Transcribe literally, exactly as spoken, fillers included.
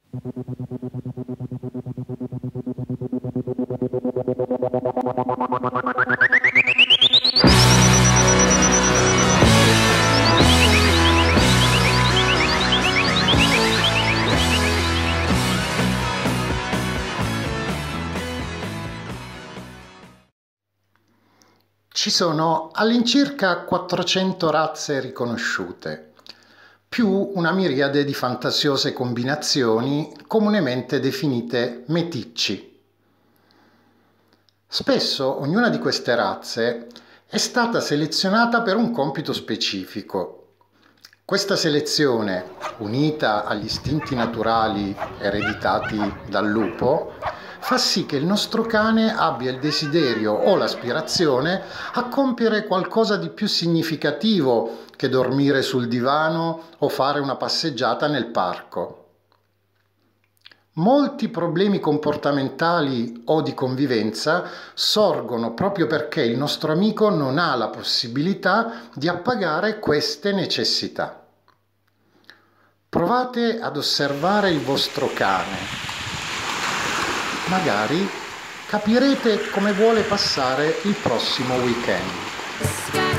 Ci sono all'incirca quattrocento razze riconosciute, più una miriade di fantasiose combinazioni comunemente definite meticci. Spesso ognuna di queste razze è stata selezionata per un compito specifico. Questa selezione, unita agli istinti naturali ereditati dal lupo, fa sì che il nostro cane abbia il desiderio o l'aspirazione a compiere qualcosa di più significativo che dormire sul divano o fare una passeggiata nel parco. Molti problemi comportamentali o di convivenza sorgono proprio perché il nostro amico non ha la possibilità di appagare queste necessità. Provate ad osservare il vostro cane. Magari capirete come vuole passare il prossimo weekend.